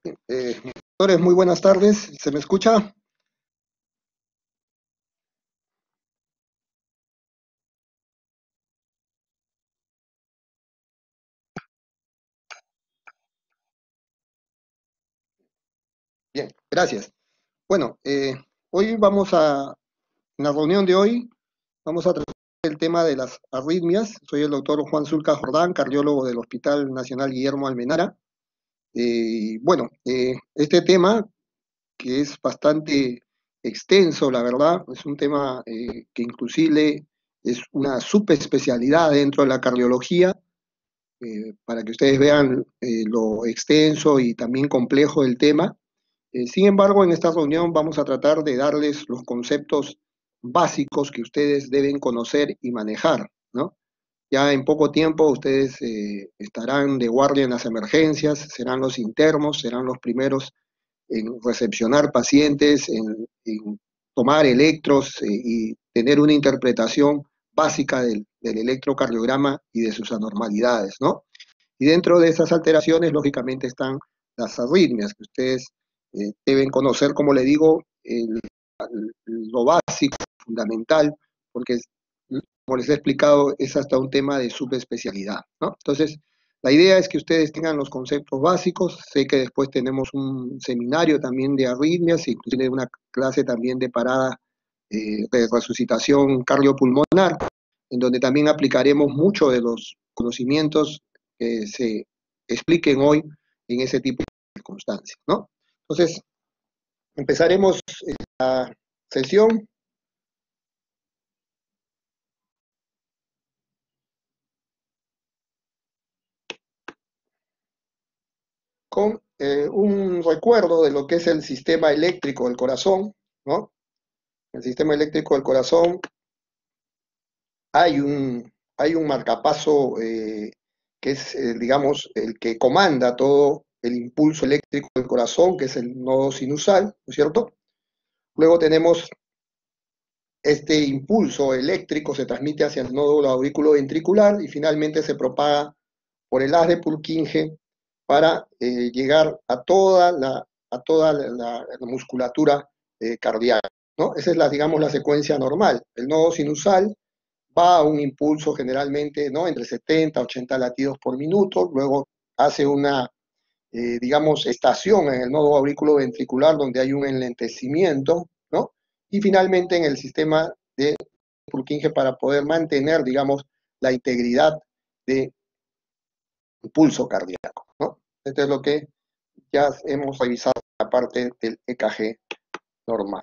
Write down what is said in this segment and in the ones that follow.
Doctores, muy buenas tardes. ¿Se me escucha? Bien, gracias. Bueno, en la reunión de hoy, vamos a tratar el tema de las arritmias. Soy el doctor Juan Zulca Jordán, cardiólogo del Hospital Nacional Guillermo Almenara. Este tema, que es bastante extenso, la verdad, es un tema que inclusive es una subespecialidad dentro de la cardiología, para que ustedes vean lo extenso y también complejo del tema. Sin embargo, en esta reunión vamos a tratar de darles los conceptos básicos que ustedes deben conocer y manejar, ¿no? Ya en poco tiempo ustedes estarán de guardia en las emergencias, serán los internos, serán los primeros en recepcionar pacientes, en tomar electros y tener una interpretación básica del electrocardiograma y de sus anormalidades, ¿no? Y dentro de esas alteraciones, lógicamente, están las arritmias, que ustedes deben conocer, como le digo, lo básico, fundamental, porque, como les he explicado, es hasta un tema de subespecialidad, ¿no? Entonces, la idea es que ustedes tengan los conceptos básicos. Sé que después tenemos un seminario también de arritmias, inclusive una clase también de parada de resucitación cardiopulmonar, en donde también aplicaremos mucho de los conocimientos que se expliquen hoy en ese tipo de circunstancias, ¿no? Entonces, empezaremos la sesión con un recuerdo de lo que es el sistema eléctrico del corazón, ¿no? El sistema eléctrico del corazón, hay hay un marcapaso que es, digamos, el que comanda todo el impulso eléctrico del corazón, que es el nodo sinusal, ¿no es cierto? Luego tenemos este impulso eléctrico, se transmite hacia el nódulo auriculoventricular y finalmente se propaga por el haz de Purkinje para llegar a toda la musculatura cardíaca, ¿no? Esa es digamos, la secuencia normal. El nodo sinusal va a un impulso generalmente, ¿no? Entre 70 a 80 latidos por minuto, luego hace una, digamos, estación en el nodo auriculoventricular donde hay un enlentecimiento, ¿no? Y finalmente en el sistema de Purkinje para poder mantener, digamos, la integridad de pulso cardíaco, ¿no? Esto es lo que ya hemos revisado en la parte del EKG normal.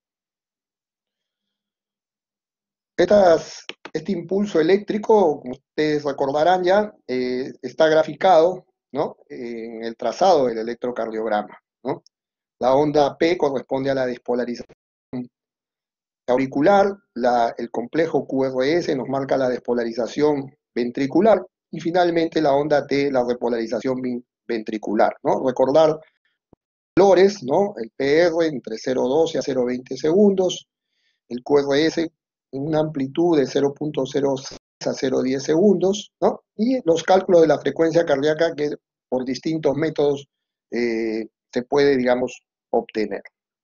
Este impulso eléctrico, como ustedes recordarán ya, está graficado, ¿no? En el trazado del electrocardiograma, ¿no? La onda P corresponde a la despolarización auricular, el complejo QRS nos marca la despolarización ventricular y finalmente la onda T, la repolarización ventricular, ¿no? Recordar valores, ¿no? El PR entre 0,12 a 0,20 segundos, el QRS en una amplitud de 0,06 a 0,10 segundos, ¿no? Y los cálculos de la frecuencia cardíaca que por distintos métodos se puede, digamos, obtener.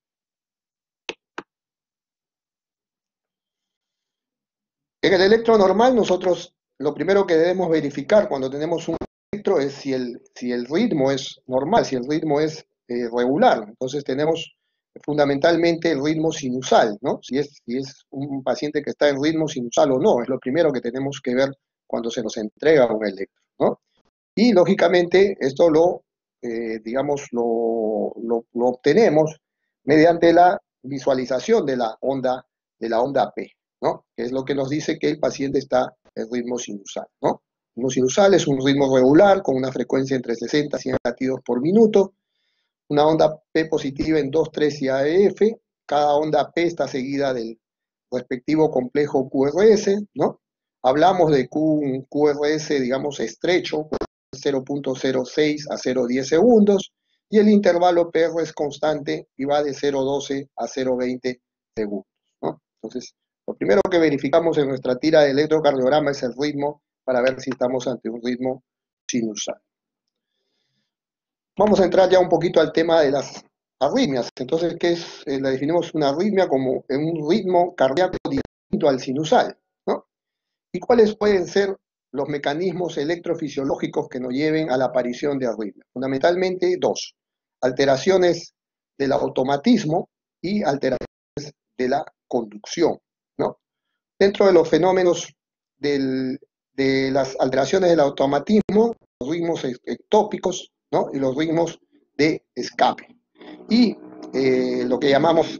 En el electro normal, nosotros lo primero que debemos verificar cuando tenemos un electro es si el ritmo es normal, si el ritmo es regular. Entonces tenemos fundamentalmente el ritmo sinusal, ¿no? Si es un paciente que está en ritmo sinusal o no, es lo primero que tenemos que ver cuando se nos entrega un electro, ¿no? Y lógicamente esto digamos, lo obtenemos mediante la visualización de la onda P, ¿no? Que es lo que nos dice que el paciente está en ritmo sinusal, ¿no? El ritmo sinusal es un ritmo regular con una frecuencia entre 60 y 100 latidos por minuto, una onda P positiva en 2, 3 y AEF, cada onda P está seguida del respectivo complejo QRS, ¿no? Hablamos de un QRS, digamos, estrecho, 0,06 a 0,10 segundos, y el intervalo PR es constante y va de 0,12 a 0,20 segundos, ¿no? Entonces, lo primero que verificamos en nuestra tira de electrocardiograma es el ritmo para ver si estamos ante un ritmo sinusal. Vamos a entrar ya un poquito al tema de las arritmias. Entonces, ¿qué es? La definimos una arritmia como un ritmo cardíaco distinto al sinusal, ¿no? ¿Y cuáles pueden ser los mecanismos electrofisiológicos que nos lleven a la aparición de arritmias? Fundamentalmente dos: alteraciones del automatismo y alteraciones de la conducción, ¿no? Dentro de los fenómenos de las alteraciones del automatismo, los ritmos ectópicos, ¿no? Y los ritmos de escape. Y lo que llamamos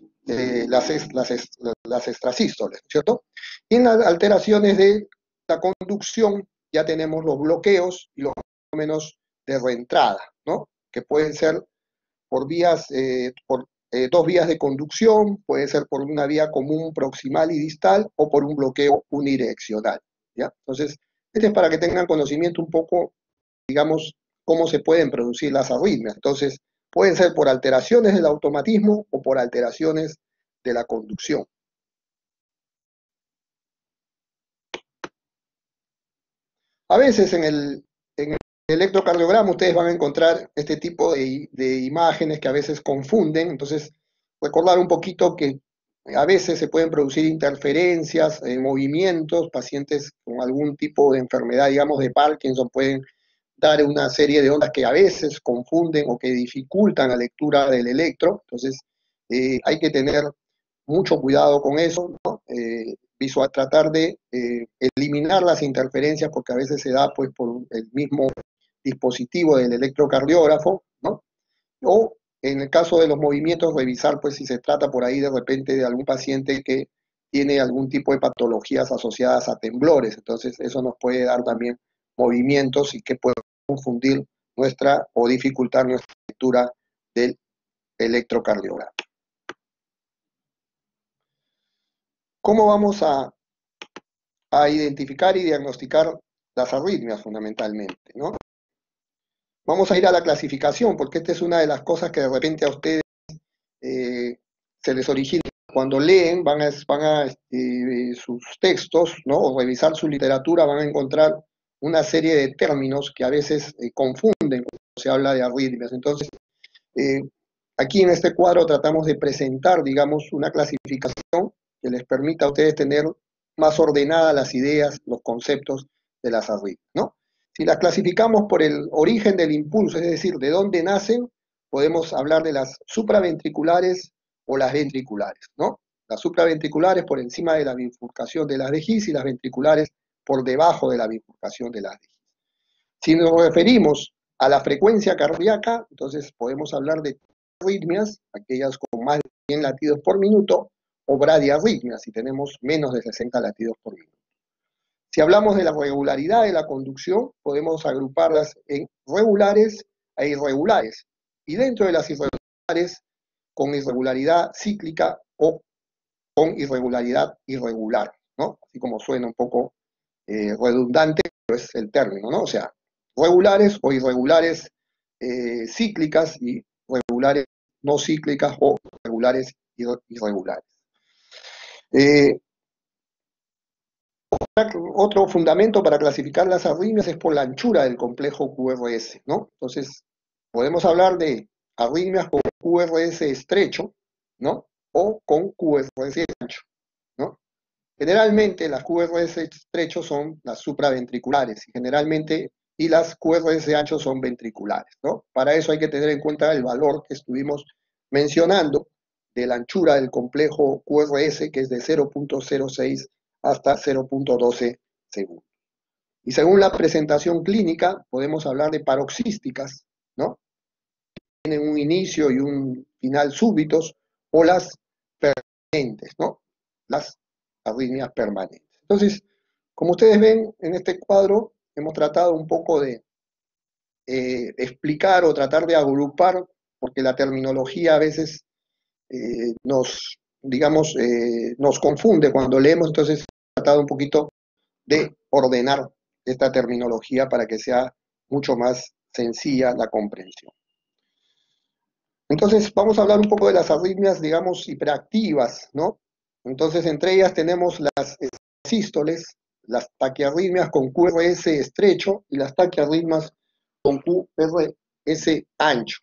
las extrasístoles, ¿cierto? Y en las alteraciones de la conducción ya tenemos los bloqueos y los fenómenos de reentrada, ¿no? Que pueden ser por vías, dos vías de conducción, puede ser por una vía común proximal y distal o por un bloqueo unidireccional, ¿ya? Entonces, este es para que tengan conocimiento un poco, digamos, cómo se pueden producir las arritmias. Entonces, pueden ser por alteraciones del automatismo o por alteraciones de la conducción. A veces en el electrocardiograma ustedes van a encontrar este tipo de imágenes que a veces confunden. Entonces, recordar un poquito que a veces se pueden producir interferencias, movimientos, pacientes con algún tipo de enfermedad, digamos, de Parkinson, pueden dar una serie de ondas que a veces confunden o que dificultan la lectura del electro. Entonces, hay que tener mucho cuidado con eso, ¿no? Tratar de eliminar las interferencias, porque a veces se da pues por el mismo dispositivo del electrocardiógrafo, ¿no? O en el caso de los movimientos, revisar pues si se trata por ahí de repente de algún paciente que tiene algún tipo de patologías asociadas a temblores. Entonces eso nos puede dar también movimientos y que puede confundir nuestra o dificultar nuestra lectura del electrocardiograma. ¿Cómo vamos a identificar y diagnosticar las arritmias fundamentalmente, ¿no? Vamos a ir a la clasificación, porque esta es una de las cosas que de repente a ustedes se les origina cuando leen, sus textos, ¿no? O revisar su literatura, van a encontrar una serie de términos que a veces confunden cuando se habla de arritmias. Entonces, aquí en este cuadro tratamos de presentar, digamos, una clasificación que les permita a ustedes tener más ordenadas las ideas, los conceptos de las arritmias, ¿no? Si las clasificamos por el origen del impulso, es decir, de dónde nacen, podemos hablar de las supraventriculares o las ventriculares, ¿no? Las supraventriculares por encima de la bifurcación de las de His y las ventriculares por debajo de la bifurcación de las de His. Si nos referimos a la frecuencia cardíaca, entonces podemos hablar de arritmias, aquellas con más de 100 latidos por minuto, o bradiarritmias, si tenemos menos de 60 latidos por minuto. Si hablamos de la regularidad de la conducción, podemos agruparlas en regulares e irregulares. Y dentro de las irregulares, con irregularidad cíclica o con irregularidad irregular, ¿no? Así como suena un poco redundante, pero es el término, ¿no? O sea, regulares o irregulares cíclicas y regulares no cíclicas o regulares irregulares. Otro fundamento para clasificar las arritmias es por la anchura del complejo QRS, ¿no? Entonces, podemos hablar de arritmias con QRS estrecho, ¿no? O con QRS ancho, ¿no? Generalmente las QRS estrechos son las supraventriculares y las QRS anchos son ventriculares, ¿no? Para eso hay que tener en cuenta el valor que estuvimos mencionando de la anchura del complejo QRS, que es de 0.06 hasta 0.12 segundos. Y según la presentación clínica, podemos hablar de paroxísticas, ¿no? Tienen un inicio y un final súbitos, o las permanentes, ¿no? Las arritmias permanentes. Entonces, como ustedes ven en este cuadro, hemos tratado un poco de explicar o tratar de agrupar, porque la terminología a veces nos confunde cuando leemos. Entonces he tratado un poquito de ordenar esta terminología para que sea mucho más sencilla la comprensión. Entonces vamos a hablar un poco de las arritmias, digamos, hiperactivas, ¿no? Entonces entre ellas tenemos las sístoles, las taquiarritmias con QRS estrecho y las taquiarritmias con QRS ese ancho.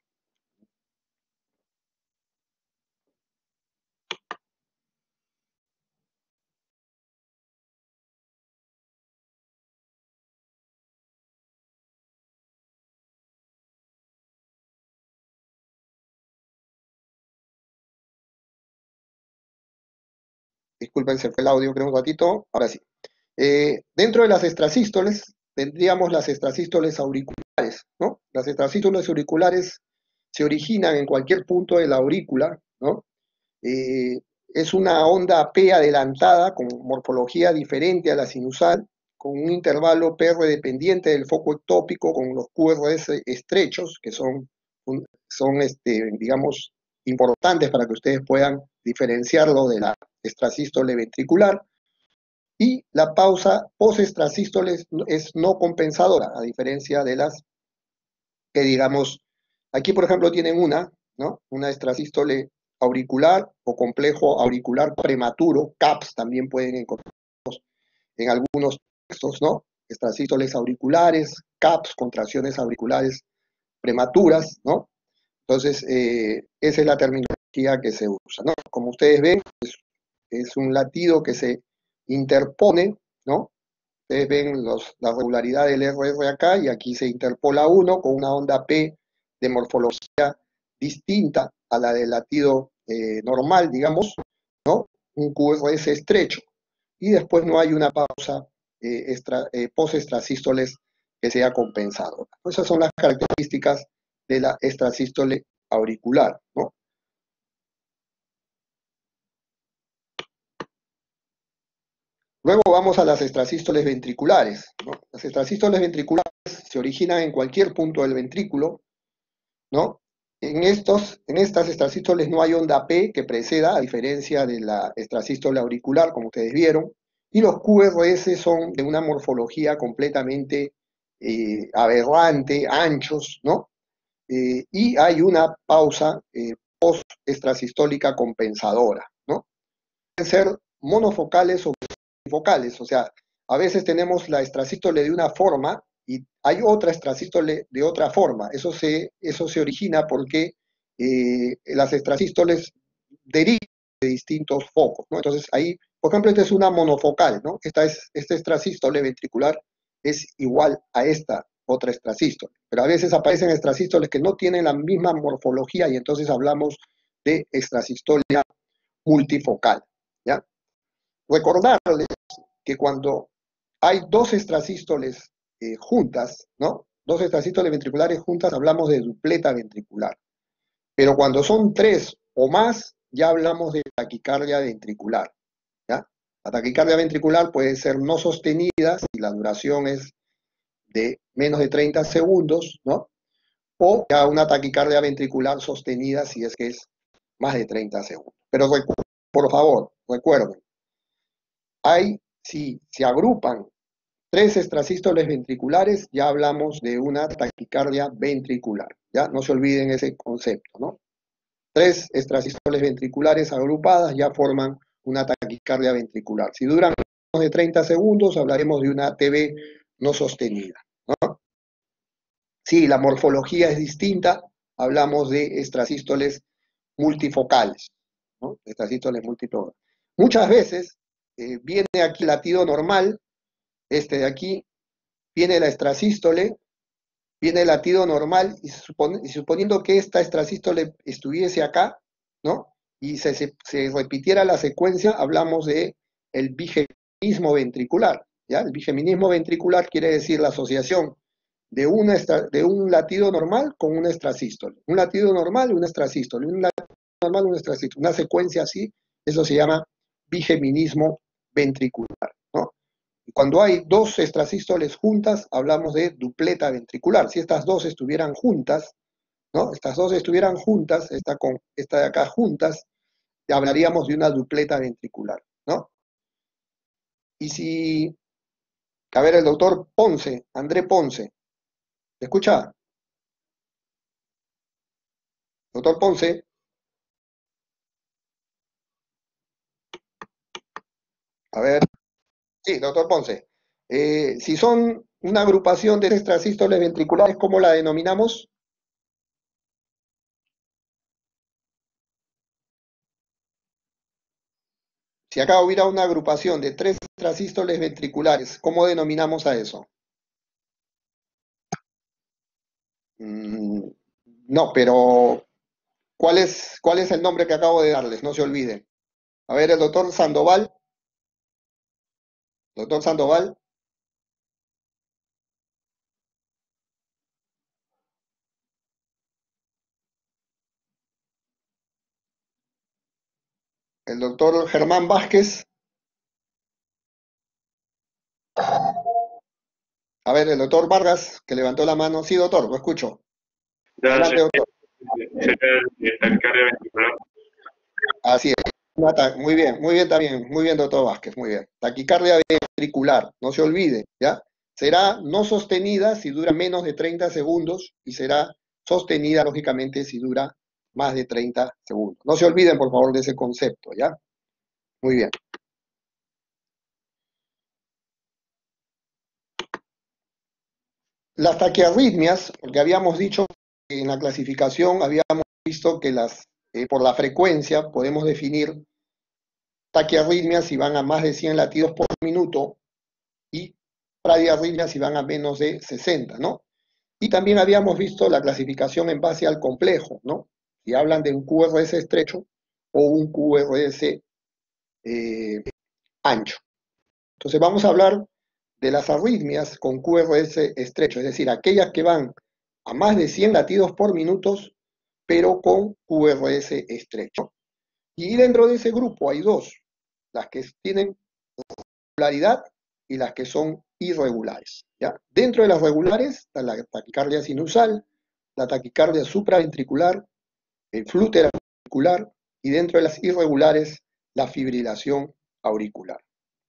Disculpen, se fue el audio, creo un ratito. Ahora sí. Dentro de las extrasístoles tendríamos las extrasístoles auriculares, ¿no? Las extrasístoles auriculares se originan en cualquier punto de la aurícula, ¿no? Eh, es una onda P adelantada con morfología diferente a la sinusal, con un intervalo PR dependiente del foco ectópico, con los QRS estrechos, que digamos, importantes para que ustedes puedan diferenciarlo de la extrasístole ventricular. Y la pausa post-extrasístole es no compensadora, a diferencia de las que, digamos, aquí por ejemplo tienen una, ¿no? Una extrasístole auricular o complejo auricular prematuro, CAPS también pueden encontrar en algunos textos, ¿no? Extrasístoles auriculares, CAPS, contracciones auriculares prematuras, ¿no? Entonces, esa es la terminología que se usa, ¿no? Como ustedes ven, es un latido que se interpone, ¿no? Ustedes ven la regularidad del RR acá y aquí se interpola uno con una onda P de morfología distinta a la del latido normal, digamos, ¿no? Un QRS estrecho. Y después no hay una pausa post-extrasístoles que sea compensado. Esas son las características de la extrasístole auricular, ¿no? Luego vamos a las extrasístoles ventriculares, ¿no? Las extrasístoles ventriculares se originan en cualquier punto del ventrículo, ¿no? En estas extrasístoles no hay onda P que preceda, a diferencia de la extrasístole auricular, como ustedes vieron, y los QRS son de una morfología completamente aberrante, anchos, ¿no? Y hay una pausa post-extrasistólica compensadora, ¿no? Pueden ser monofocales o focales, o sea, a veces tenemos la extrasístole de una forma y hay otra extrasístole de otra forma. Eso se origina porque las extrasístoles derivan de distintos focos, ¿no? Entonces ahí, por ejemplo, esta es una monofocal, ¿no? Esta extrasístole ventricular es igual a esta otra extrasístole, pero a veces aparecen extrasístoles que no tienen la misma morfología y entonces hablamos de extrasistolia multifocal, ¿ya? Recordarles que cuando hay dos extrasístoles juntas, ¿no? Dos extrasístoles ventriculares juntas, hablamos de dupleta ventricular. Pero cuando son tres o más, ya hablamos de taquicardia ventricular, ¿ya? La taquicardia ventricular puede ser no sostenida si la duración es de menos de 30 segundos, ¿no? O ya una taquicardia ventricular sostenida si es que es más de 30 segundos. Pero por favor, recuerden, si se agrupan tres extrasístoles ventriculares, ya hablamos de una taquicardia ventricular. Ya no se olviden ese concepto, ¿no? Tres extrasístoles ventriculares agrupadas ya forman una taquicardia ventricular. Si duran menos de 30 segundos, hablaremos de una TB no sostenida, ¿no? Si la morfología es distinta, hablamos de extrasístoles multifocales, ¿no? Extrasístoles multifocales. Muchas veces viene aquí el latido normal, este de aquí, viene la extrasístole, viene el latido normal, y suponiendo que esta extrasístole estuviese acá, ¿no? Y se repitiera la secuencia, hablamos de el bigeminismo ventricular, ¿ya? El bigeminismo ventricular quiere decir la asociación de un latido normal con una extrasístole. Un latido normal y una extrasístole. Un latido normal y una extrasístole. Una secuencia así, eso se llama bigeminismo ventricular, ¿no? Y cuando hay dos extrasístoles juntas, hablamos de dupleta ventricular. Si estas dos estuvieran juntas, ¿no? Estas dos estuvieran juntas, esta de acá juntas, hablaríamos de una dupleta ventricular, ¿no? Y si, a ver, el doctor Ponce, André Ponce, ¿me escucha? Doctor Ponce, a ver, sí, doctor Ponce. Si son una agrupación de extrasístoles ventriculares, ¿cómo la denominamos? Si acá hubiera una agrupación de 3 extrasístoles ventriculares, ¿cómo denominamos a eso? Mm, no, pero ¿cuál es el nombre que acabo de darles? No se olviden. A ver, el doctor Sandoval, el doctor Germán Vázquez, a ver, el doctor Vargas, que levantó la mano. Sí, doctor, lo escucho. Ya Adelante, doctor. sería de taquicardia ventricular. Así es. Muy bien también, muy bien, doctor Vázquez, muy bien. Taquicardia ventricular, no se olvide, ¿ya? Será no sostenida si dura menos de 30 segundos y será sostenida, lógicamente, si dura más de 30 segundos. No se olviden, por favor, de ese concepto, ¿ya? Muy bien. Las taquiarritmias, porque habíamos dicho que en la clasificación habíamos visto que por la frecuencia podemos definir taquiarritmias si van a más de 100 latidos por minuto y bradiarritmias si van a menos de 60, ¿no? Y también habíamos visto la clasificación en base al complejo, ¿no? Si hablan de un QRS estrecho o un QRS eh, ancho. Entonces vamos a hablar de las arritmias con QRS estrecho, es decir, aquellas que van a más de 100 latidos por minuto, pero con QRS estrecho. Y dentro de ese grupo hay dos, las que tienen regularidad y las que son irregulares. ¿Ya? Dentro de las regulares está la taquicardia sinusal, la taquicardia supraventricular, el flúter auricular y dentro de las irregulares la fibrilación auricular.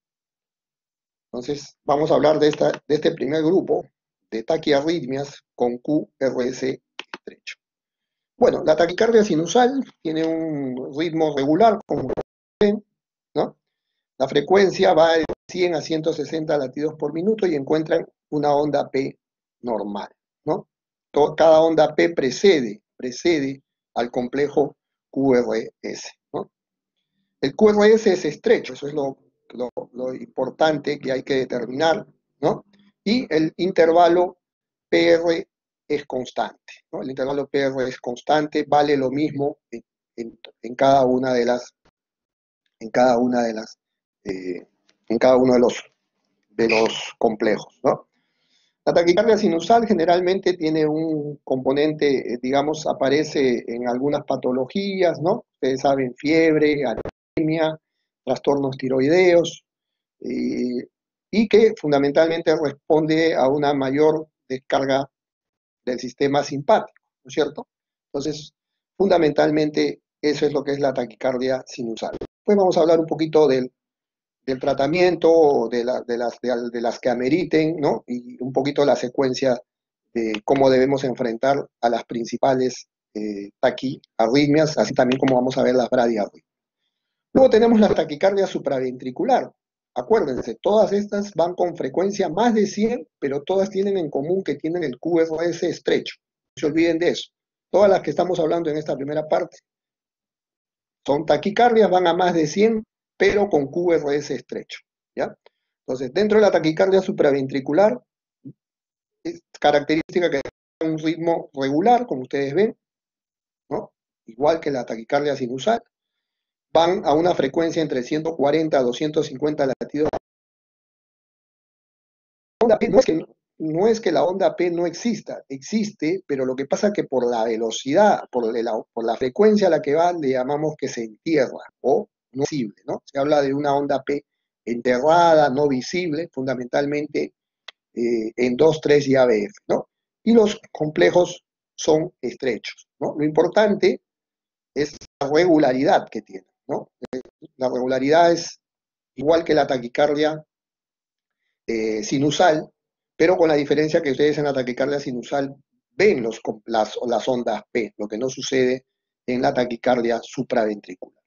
Entonces vamos a hablar de este primer grupo de taquiarritmias con QRS estrecho. Bueno, la taquicardia sinusal tiene un ritmo regular, como ven, ¿no? La frecuencia va de 100 a 160 latidos por minuto y encuentran una onda P normal, ¿no? Cada onda P precede al complejo QRS, ¿no? El QRS es estrecho, eso es lo importante que hay que determinar, ¿no? Y el intervalo PR es constante, ¿no? El intervalo PR es constante, vale lo mismo en cada una de las, en cada una de las, eh, en cada uno de los complejos, ¿no? La taquicardia sinusal generalmente tiene un componente, digamos, aparece en algunas patologías, ¿no? Ustedes saben, fiebre, anemia, trastornos tiroideos, y que fundamentalmente responde a una mayor descarga del sistema simpático, ¿no es cierto? Entonces, fundamentalmente eso es lo que es la taquicardia sinusal. Después vamos a hablar un poquito del tratamiento, de las que ameriten, ¿no? Y un poquito la secuencia de cómo debemos enfrentar a las principales taquiarritmias, así también como vamos a ver las bradiarritmias. Luego tenemos la taquicardia supraventricular. Acuérdense, todas estas van con frecuencia más de 100, pero todas tienen en común que tienen el QRS estrecho. No se olviden de eso. Todas las que estamos hablando en esta primera parte son taquicardias, van a más de 100, pero con QRS estrecho. ¿Ya? Entonces, dentro de la taquicardia supraventricular, es característica que tiene un ritmo regular, como ustedes ven, ¿no? Igual que la taquicardia sinusal, van a una frecuencia entre 140 a 250 latidos. No es que la onda P no exista, existe, pero lo que pasa es que por la velocidad, por la frecuencia a la que va, le llamamos que se entierra o no visible, ¿no? Se habla de una onda P enterrada, no visible, fundamentalmente en 2, 3 y ABF, ¿no? Y los complejos son estrechos, ¿no? Lo importante es la regularidad que tiene, ¿no? La regularidad es igual que la taquicardia sinusal, pero con la diferencia que ustedes en la taquicardia sinusal ven las ondas P, lo que no sucede en la taquicardia supraventricular.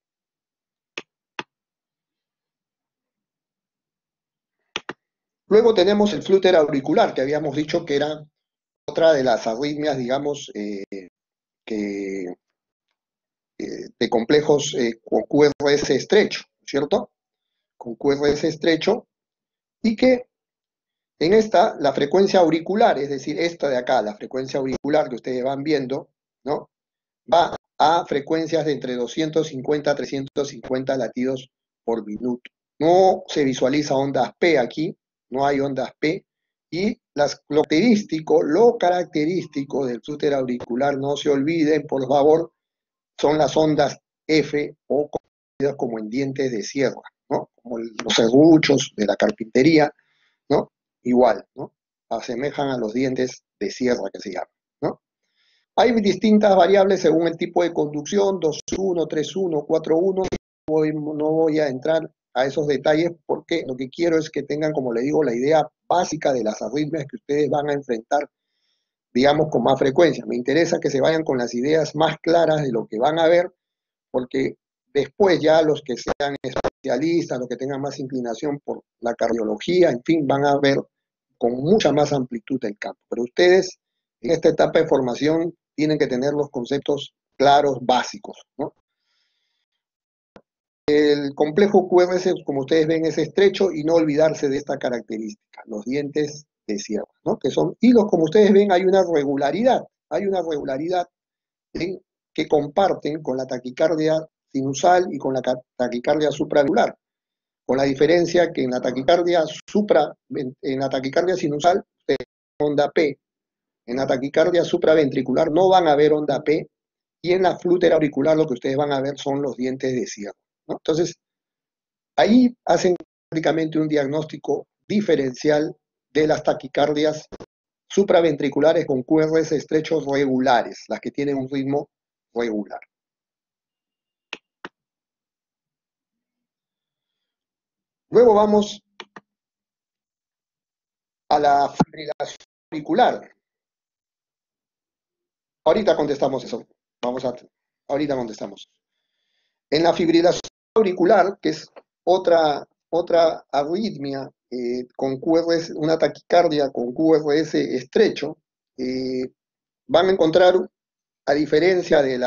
Luego tenemos el flúter auricular, que habíamos dicho que era otra de las arritmias, digamos, que, de complejos con QRS estrecho, ¿cierto? Con QRS estrecho, y que en esta, la frecuencia auricular, es decir, esta de acá, la frecuencia auricular que ustedes van viendo, ¿no? Va a frecuencias de entre 250 a 350 latidos por minuto. No se visualiza ondas P aquí, no hay ondas P, y lo característico del flúter auricular, no se olviden, por favor, son las ondas F o conocidas como en dientes de sierra, ¿no? Como los serruchos de la carpintería, ¿no? Igual, ¿no? Asemejan a los dientes de sierra que se llaman, ¿no? Hay distintas variables según el tipo de conducción, 2-1, 3-1, 4-1. No voy a entrar a esos detalles porque lo que quiero es que tengan, como le digo, la idea básica de las arritmias que ustedes van a enfrentar, digamos, con más frecuencia. Me interesa que se vayan con las ideas más claras de lo que van a ver, porque después ya los que sean especialistas, los que tengan más inclinación por la cardiología, en fin, van a ver con mucha más amplitud el campo. Pero ustedes en esta etapa de formación tienen que tener los conceptos claros, básicos, ¿no? El complejo QRS, como ustedes ven, es estrecho y no olvidarse de esta característica, los dientes de sierra, ¿no? Que son hilos, como ustedes ven, hay una regularidad que comparten con la taquicardia sinusal y con la taquicardia supraventricular, con la diferencia que en la taquicardia sinusal, onda P, en la taquicardia supraventricular no van a ver onda P, y en la flúter auricular lo que ustedes van a ver son los dientes de sierra, ¿no? Entonces, ahí hacen prácticamente un diagnóstico diferencial de las taquicardias supraventriculares con QRS estrechos regulares, las que tienen un ritmo regular. Luego vamos a la fibrilación auricular. Ahorita contestamos eso. Ahorita contestamos. En la fibrilación auricular, que es otra arritmia con QRS, una taquicardia con QRS estrecho, van a encontrar, a diferencia de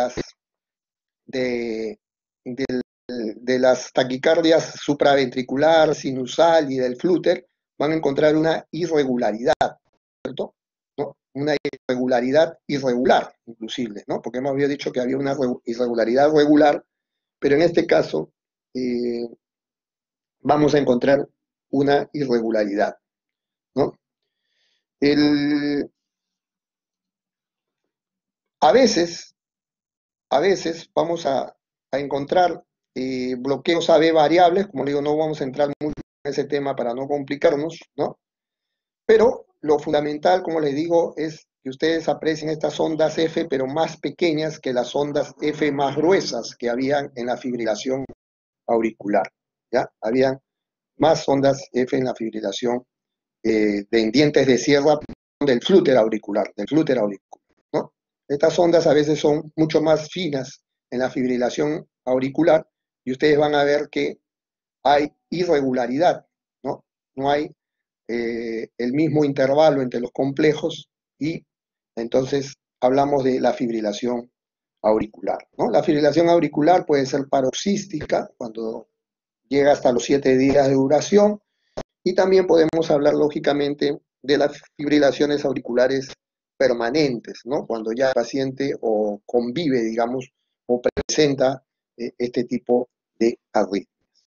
las taquicardias supraventricular, sinusal y del flúter, van a encontrar una irregularidad, ¿cierto? ¿No? Una irregularidad irregular, inclusive, ¿no? Porque hemos dicho que había una irregularidad regular, pero en este caso vamos a encontrar una irregularidad, ¿no? A veces vamos a encontrar bloqueos AB variables, como le digo, no vamos a entrar mucho en ese tema para no complicarnos, ¿no? Pero lo fundamental, como les digo, es que ustedes aprecien estas ondas F, pero más pequeñas que las ondas F más gruesas que habían en la fibrilación auricular, ¿ya? Habían más ondas F en la fibrilación de dientes de sierra del flúter auricular, ¿no? Estas ondas a veces son mucho más finas en la fibrilación auricular y ustedes van a ver que hay irregularidad, ¿no? No hay el mismo intervalo entre los complejos y entonces hablamos de la fibrilación auricular, ¿no? La fibrilación auricular puede ser paroxística cuando llega hasta los 7 días de duración, y también podemos hablar lógicamente de las fibrilaciones auriculares permanentes, ¿no? Cuando ya el paciente o convive, digamos, o presenta este tipo de arritmia.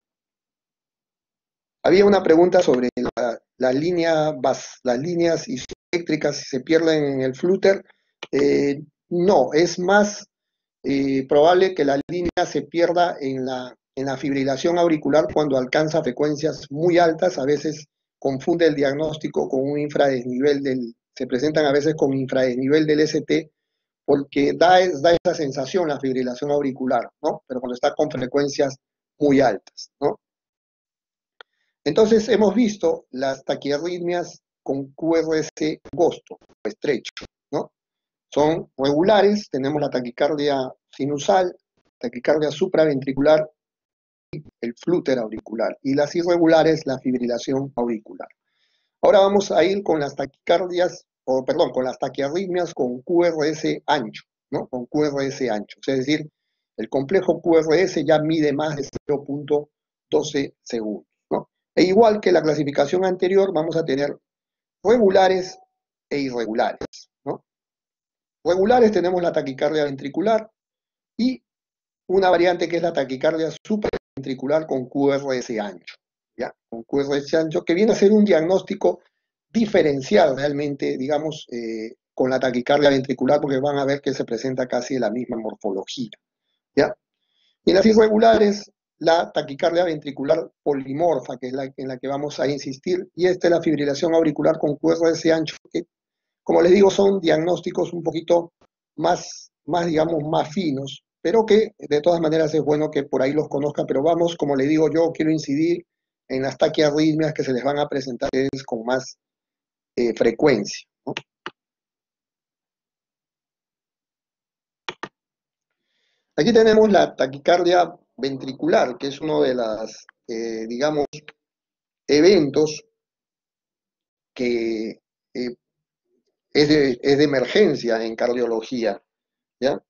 Había una pregunta sobre las líneas isoeléctricas, si se pierden en el flúter. No, es más probable que la línea se pierda en la fibrilación auricular cuando alcanza frecuencias muy altas. A veces confunde el diagnóstico con un infradesnivel se presentan a veces con infradesnivel del ST, porque da esa sensación la fibrilación auricular, ¿no? Pero cuando está con frecuencias muy altas, ¿no? Entonces hemos visto las taquiarritmias con QRS angosto o estrecho, ¿no? Son regulares, tenemos la taquicardia sinusal, taquicardia supraventricular y el flúter auricular, y las irregulares, la fibrilación auricular. Ahora vamos a ir con las taquicardias, con las taquiarritmias con QRS ancho, ¿no? Con QRS ancho, es decir, el complejo QRS ya mide más de 0.2 12 segundos, ¿no? E igual que la clasificación anterior, vamos a tener regulares e irregulares, ¿no? Regulares tenemos la taquicardia ventricular y una variante que es la taquicardia supraventricular con QRS ancho, ¿ya? Con QRS ancho, que viene a ser un diagnóstico diferencial realmente, digamos, con la taquicardia ventricular, porque van a ver que se presenta casi la misma morfología, ¿ya? Y en las irregulares, la taquicardia ventricular polimorfa, que es en la que vamos a insistir, y esta es la fibrilación auricular con QRS ancho, que, como les digo, son diagnósticos un poquito más, digamos, más finos, pero que de todas maneras es bueno que por ahí los conozcan, pero vamos, como les digo, yo quiero incidir en las taquiarritmias que se les van a presentar con más frecuencia, ¿no? Aquí tenemos la taquicardia ventricular, que es uno de las, digamos, eventos que es de emergencia en cardiología, ¿ya?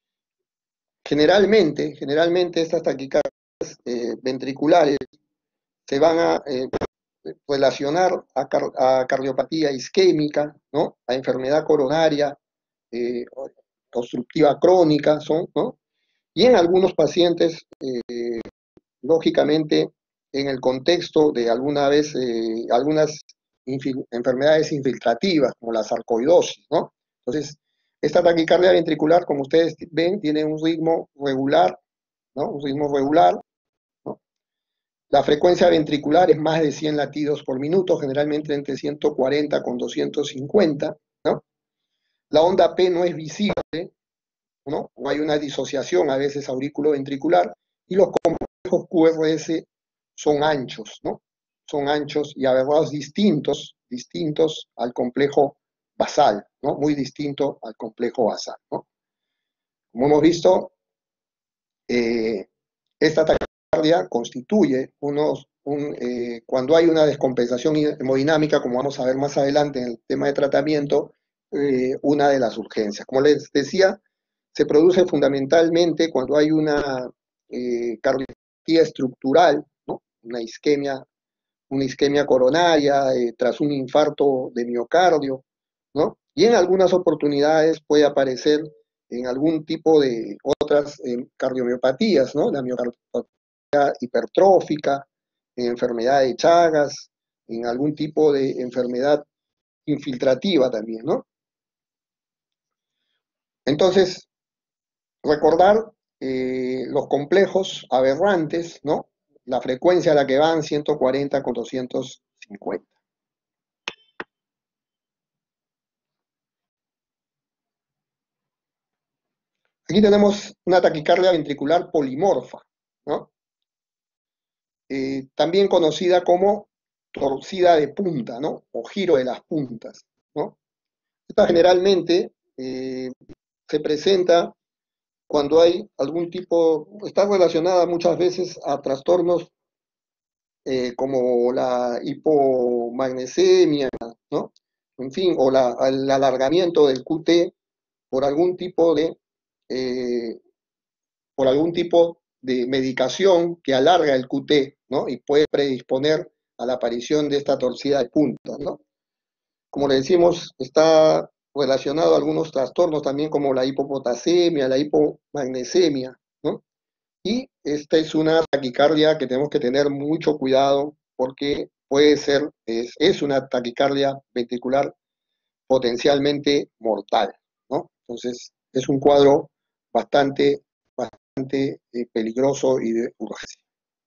Generalmente estas taquicardias ventriculares se van a relacionar a cardiopatía isquémica, ¿no? A enfermedad coronaria, obstructiva crónica, ¿no? Y en algunos pacientes, lógicamente, en el contexto de algunas enfermedades infiltrativas, como la sarcoidosis, ¿no? Entonces, esta taquicardia ventricular, como ustedes ven, tiene un ritmo regular, ¿no? Un ritmo regular, ¿no? La frecuencia ventricular es más de 100 latidos por minuto, generalmente entre 140 con 250, ¿no? La onda P no es visible, ¿no? O hay una disociación a veces auriculoventricular, y los complejos QRS son anchos, ¿no? Son anchos y aberrados distintos al complejo basal, ¿no? Muy distinto al complejo basal, ¿no? Como hemos visto, esta taquicardia constituye cuando hay una descompensación hemodinámica, como vamos a ver más adelante en el tema de tratamiento, una de las urgencias. Como les decía, se produce fundamentalmente cuando hay una cardiopatía estructural, ¿no? Una isquemia coronaria tras un infarto de miocardio, ¿no? Y en algunas oportunidades puede aparecer en algún tipo de otras cardiomiopatías, ¿no? La miocardiopatia hipertrófica, en enfermedad de Chagas, en algún tipo de enfermedad infiltrativa también, ¿no? Entonces, recordar los complejos aberrantes, ¿no? La frecuencia a la que van 140 con 250. Aquí tenemos una taquicardia ventricular polimorfa, ¿no? También conocida como torcida de punta, ¿no? O giro de las puntas, ¿no? Esta generalmente se presenta cuando hay algún tipo, está relacionada muchas veces a trastornos como la hipomagnesemia, ¿no? En fin, o el alargamiento del QT por algún tipo de eh, por algún tipo de medicación que alarga el QT, ¿no? Y puede predisponer a la aparición de esta torcida de punta, ¿no? Como le decimos, está relacionado a algunos trastornos también como la hipopotasemia, la hipomagnesemia, ¿no? Y esta es una taquicardia que tenemos que tener mucho cuidado porque puede ser, es una taquicardia ventricular potencialmente mortal, ¿no? Entonces, es un cuadro bastante peligroso y de urgencia.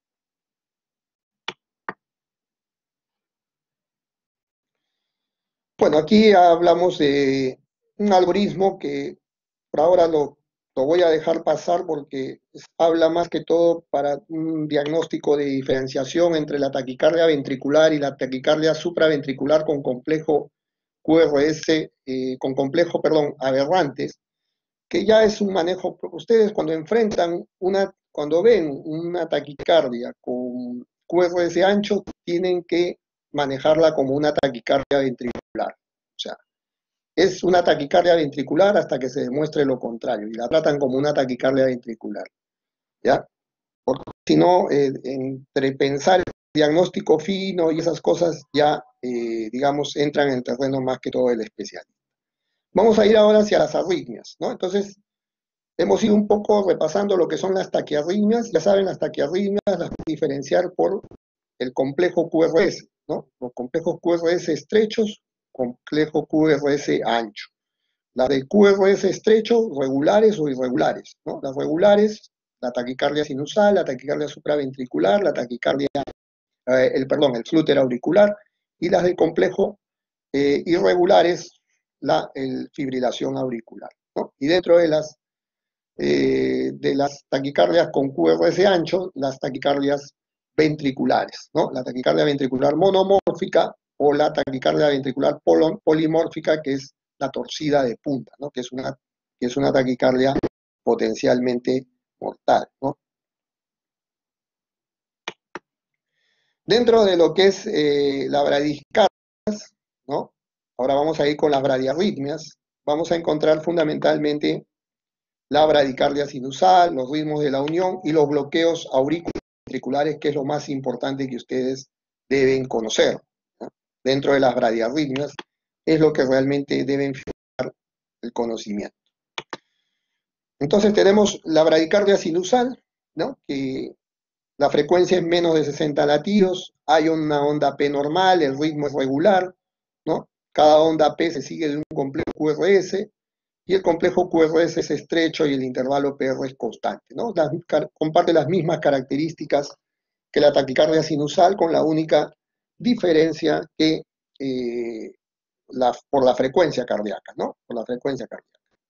Bueno, aquí hablamos de un algoritmo que por ahora lo voy a dejar pasar porque habla más que todo para un diagnóstico de diferenciación entre la taquicardia ventricular y la taquicardia supraventricular con complejo QRS, perdón, aberrantes, que ya es un manejo. Ustedes cuando ven una taquicardia con QRS ancho, tienen que manejarla como una taquicardia ventricular. O sea, es una taquicardia ventricular hasta que se demuestre lo contrario, y la tratan como una taquicardia ventricular, ¿ya? porque si no, entre pensar el diagnóstico fino y esas cosas ya, digamos, entran en el terreno más que todo el especial. Vamos a ir ahora hacia las arritmias, ¿no? Entonces, hemos ido un poco repasando lo que son las taquiarritmias. Ya saben, las taquiarritmias las pueden diferenciar por el complejo QRS, ¿no? Los complejos QRS estrechos, complejo QRS ancho. Las de QRS estrecho, regulares o irregulares, ¿no? Las regulares, la taquicardia sinusal, la taquicardia supraventricular, la taquicardia, el flúter auricular, y las de complejo irregulares, la fibrilación auricular, ¿no? Y dentro de las taquicardias con QRS ancho, las taquicardias ventriculares, ¿no? La taquicardia ventricular monomórfica o la taquicardia ventricular polimórfica, que es la torcida de punta, ¿no? Que es una taquicardia potencialmente mortal, ¿no? Dentro de lo que es la bradicardia, ¿no? Ahora vamos a ir con las bradiarritmias. Vamos a encontrar fundamentalmente la bradicardia sinusal, los ritmos de la unión y los bloqueos auriculoventriculares, que es lo más importante que ustedes deben conocer, ¿no? Dentro de las bradiarritmias es lo que realmente deben fijar el conocimiento. Entonces tenemos la bradicardia sinusal, ¿no? Que la frecuencia es menos de 60 latidos, hay una onda P normal, el ritmo es regular, ¿no? Cada onda P se sigue de un complejo QRS, y el complejo QRS es estrecho y el intervalo PR es constante, ¿no? Comparte las mismas características que la taquicardia sinusal, con la única diferencia que por la frecuencia cardíaca, ¿no? Por la frecuencia cardíaca.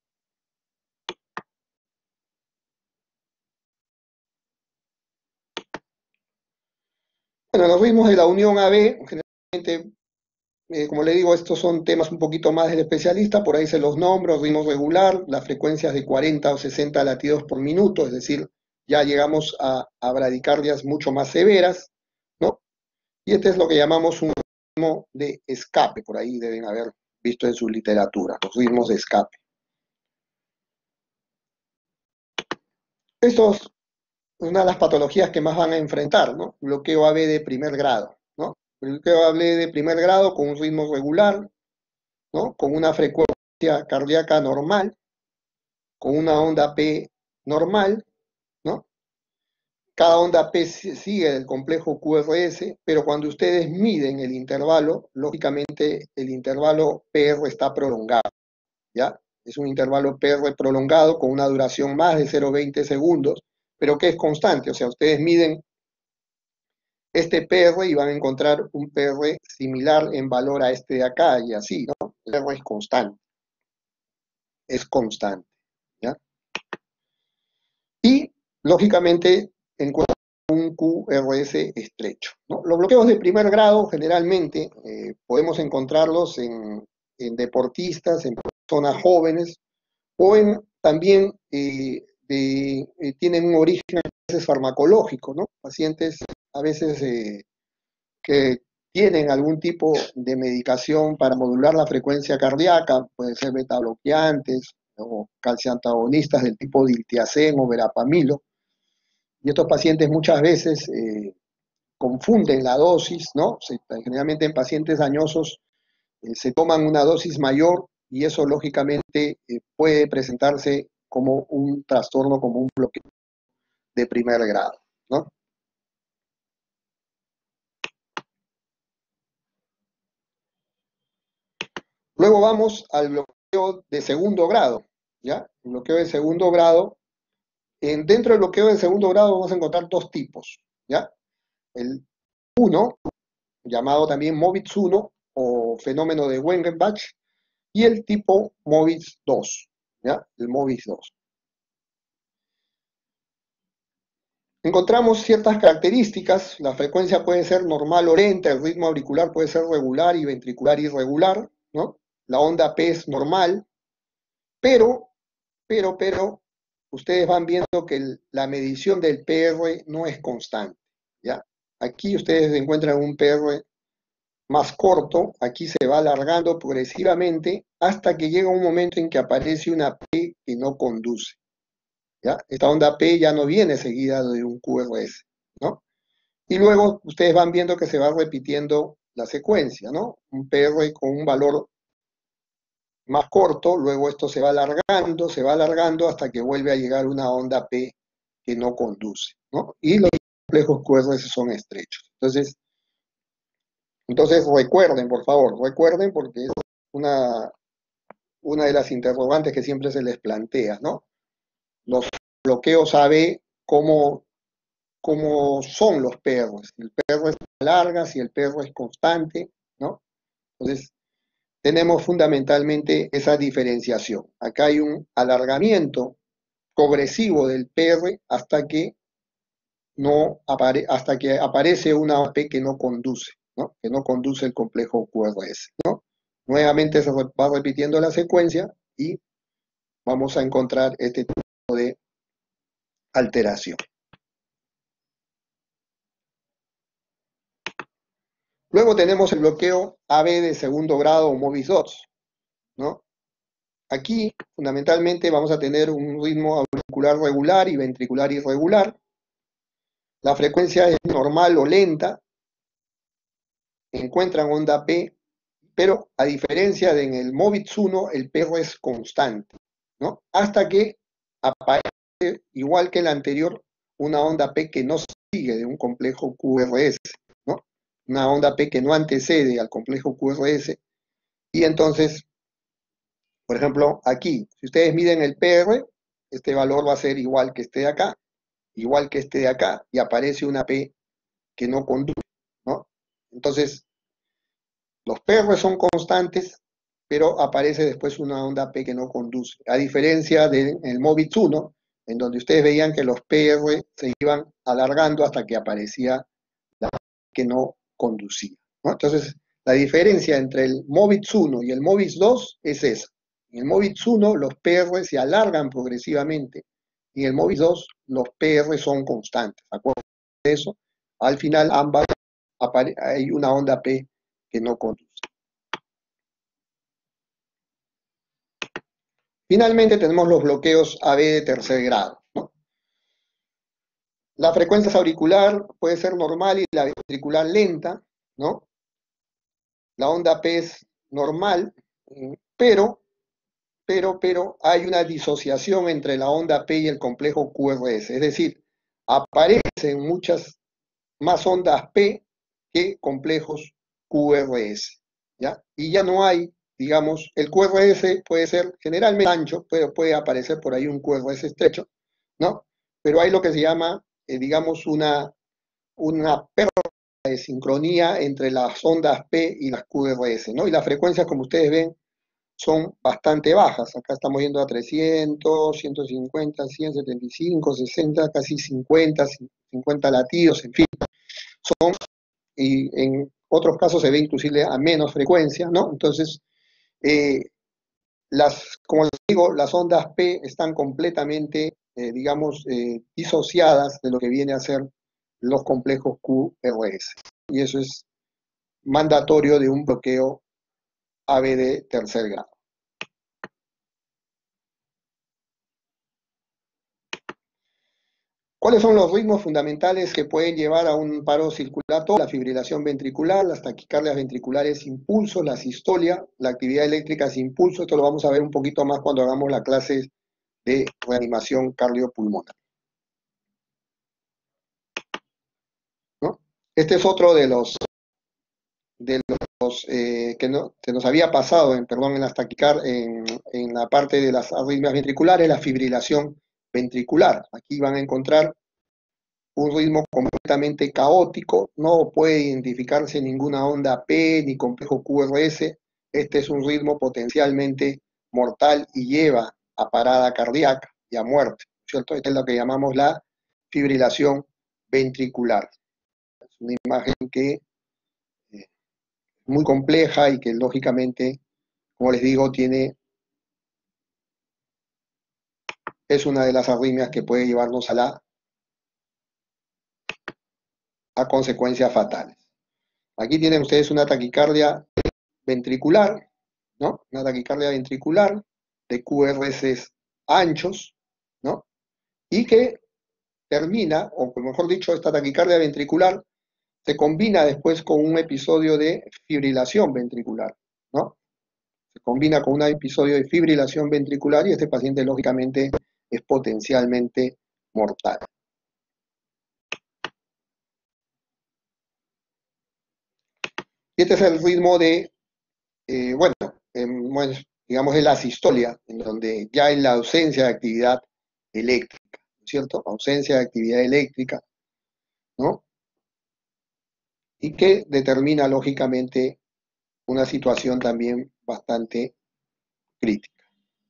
Bueno, los ritmos de la unión AB, generalmente, como le digo, estos son temas un poquito más del especialista, por ahí se los nombro: ritmo regular, las frecuencias de 40 o 60 latidos por minuto, es decir, ya llegamos a bradicardias mucho más severas, ¿no? Y este es lo que llamamos un ritmo de escape, por ahí deben haber visto en su literatura, los ritmos de escape. Esto es una de las patologías que más van a enfrentar, ¿no? Bloqueo AB de primer grado, ¿no? Bloqueo AB de primer grado con un ritmo regular, ¿no? Con una frecuencia cardíaca normal, con una onda P normal, ¿no? Cada onda P sigue el complejo QRS, pero cuando ustedes miden el intervalo, lógicamente el intervalo PR está prolongado, ¿ya? Es un intervalo PR prolongado con una duración más de 0,20 segundos, pero que es constante. O sea, ustedes miden este PR y van a encontrar un PR similar en valor a este de acá y así, ¿no? El PR es constante. Es constante, ¿ya? Y, lógicamente, encuentran un QRS estrecho, ¿no? Los bloqueos de primer grado generalmente podemos encontrarlos en deportistas, en personas jóvenes, o también tienen un origen a veces farmacológico, ¿no? Pacientes a veces que tienen algún tipo de medicación para modular la frecuencia cardíaca, pueden ser beta bloqueantes o calciantagonistas del tipo diltiazem o verapamilo, y estos pacientes muchas veces confunden la dosis, ¿no? Generalmente en pacientes dañosos se toman una dosis mayor y eso lógicamente puede presentarse como un trastorno, como un bloqueo de primer grado, ¿no? Luego vamos al bloqueo de segundo grado, ¿ya? El bloqueo de segundo grado, dentro del bloqueo de segundo grado vamos a encontrar dos tipos, ¿ya? El 1, llamado también MOVITS 1 o fenómeno de Wengenbach, y el tipo MOVITS 2, ¿ya? El MOVITS 2. Encontramos ciertas características: la frecuencia puede ser normal o lenta, el ritmo auricular puede ser regular y ventricular irregular, ¿no? La onda P es normal, pero, ustedes van viendo que la medición del PR no es constante, ¿ya? Aquí ustedes encuentran un PR más corto, aquí se va alargando progresivamente hasta que llega un momento en que aparece una P que no conduce, ¿ya? Esta onda P ya no viene seguida de un QRS, ¿no? Y luego ustedes van viendo que se va repitiendo la secuencia, ¿no? Un PR con un valor más corto, luego esto se va alargando hasta que vuelve a llegar una onda P que no conduce, ¿no? Y los complejos QRS son estrechos. Entonces recuerden, por favor, recuerden porque es una, una de las interrogantes que siempre se les plantea, ¿no? Los bloqueos AB, ¿cómo son los perros? Si el perro es larga, si el perro es constante, ¿no? Entonces, tenemos fundamentalmente esa diferenciación. Acá hay un alargamiento progresivo del PR hasta que aparece una P que no conduce, ¿no? Que no conduce el complejo QRS, ¿no? Nuevamente se va repitiendo la secuencia y vamos a encontrar este tipo de alteración. Luego tenemos el bloqueo AB de segundo grado o MOVIS 2, ¿no? Aquí, fundamentalmente, vamos a tener un ritmo auricular regular y ventricular irregular. La frecuencia es normal o lenta. Encuentran onda P, pero a diferencia de en el MOVIS 1, el perro es constante, ¿no? Hasta que aparece, igual que el anterior, una onda P que no sigue de un complejo QRS, ¿no? Una onda P que no antecede al complejo QRS. Y entonces, por ejemplo, aquí, si ustedes miden el PR, este valor va a ser igual que este de acá, igual que este de acá, y aparece una P que no conduce, ¿no? Entonces, los PR son constantes, pero aparece después una onda P que no conduce, a diferencia del MOVIS 1, en donde ustedes veían que los PR se iban alargando hasta que aparecía la P que no conducía, ¿no? Entonces, la diferencia entre el MOVIS 1 y el MOVIS 2 es esa. En el MOVIS 1 los PR se alargan progresivamente y en el MOVIS 2 los PR son constantes. ¿Acuerdan de eso? Al final ambas hay una onda P que no conduce. Finalmente tenemos los bloqueos AB de tercer grado, ¿no? La frecuencia auricular puede ser normal y la ventricular lenta, ¿no? La onda P es normal, pero hay una disociación entre la onda P y el complejo QRS, es decir, aparecen muchas más ondas P que complejos QRS, ¿ya? Y ya no hay, digamos, el QRS puede ser generalmente ancho, pero puede aparecer por ahí un QRS estrecho, ¿no? Pero hay lo que se llama, digamos, una pérdida de sincronía entre las ondas P y las QRS, ¿no? Y las frecuencias, como ustedes ven, son bastante bajas. Acá estamos yendo a 300, 150, 175, 60, casi 50, 50 latidos, en fin. Son, y en otros casos se ve inclusive a menos frecuencia, ¿no? Entonces, eh, como les digo, las ondas P están completamente, digamos, disociadas de lo que viene a ser los complejos QRS. Y eso es mandatorio de un bloqueo AB de tercer grado. ¿Cuáles son los ritmos fundamentales que pueden llevar a un paro circulatorio? La fibrilación ventricular, las taquicardias ventriculares impulsos, la sistolia, la actividad eléctrica sin impulso. Esto lo vamos a ver un poquito más cuando hagamos la clase de reanimación cardiopulmonar, ¿no? Este es otro de los que se nos había pasado, en las en la parte de las arritmias ventriculares, la fibrilación ventricular. Aquí van a encontrar un ritmo completamente caótico, no puede identificarse ninguna onda P ni complejo QRS. Este es un ritmo potencialmente mortal y lleva a parada cardíaca y a muerte, ¿cierto? Esta es lo que llamamos la fibrilación ventricular. Es una imagen que es muy compleja y que lógicamente, como les digo, es una de las arritmias que puede llevarnos a consecuencias fatales. Aquí tienen ustedes una taquicardia ventricular, ¿no? Una taquicardia ventricular de QRS anchos, ¿no? y que termina, o mejor dicho, esta taquicardia ventricular se combina después con un episodio de fibrilación ventricular, ¿no? Se combina con un episodio de fibrilación ventricular y este paciente lógicamente es potencialmente mortal. Y este es el ritmo de, bueno, digamos, de la sistolia, en donde ya hay la ausencia de actividad eléctrica, ¿no es cierto? Ausencia de actividad eléctrica, ¿no? Y que determina, lógicamente, una situación también bastante crítica.